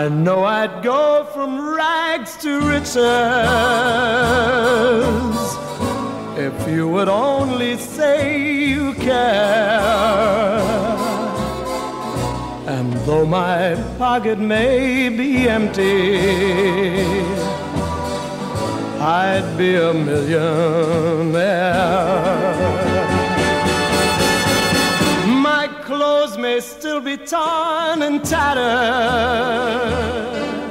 I know I'd go from rags to riches if you would only say you care. And though my pocket may be empty, I'd be a millionaire. My clothes may still be torn and tattered,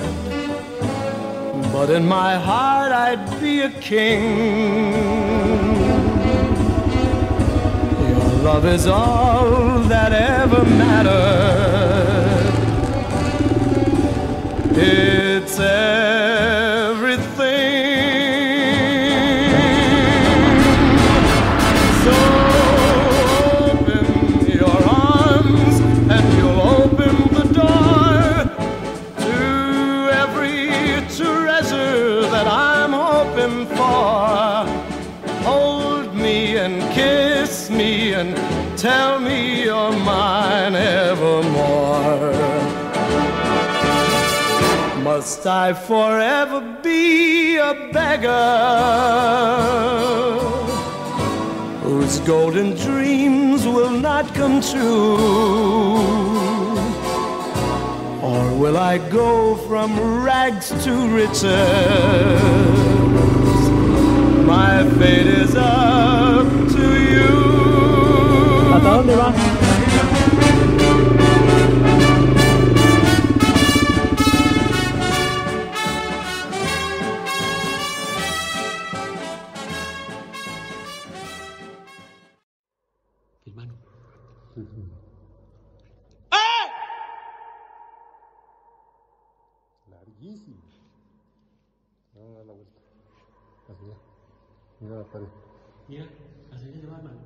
but in my heart I'd be a king. Your love is all that ever mattered. It's everything. So open your arms and you'll open the door to every treasure that I'm hoping for. Hold me and kiss me and tell me you're mine evermore. Must I forever be a beggar whose golden dreams will not come true? Or will I go from rags to riches? My fate is up to you. ¿Hasta dónde va? Hermano. Larguísimo. Vamos a dar la vuelta. Así ya. Mira la pared. Mira, así le va, hermano.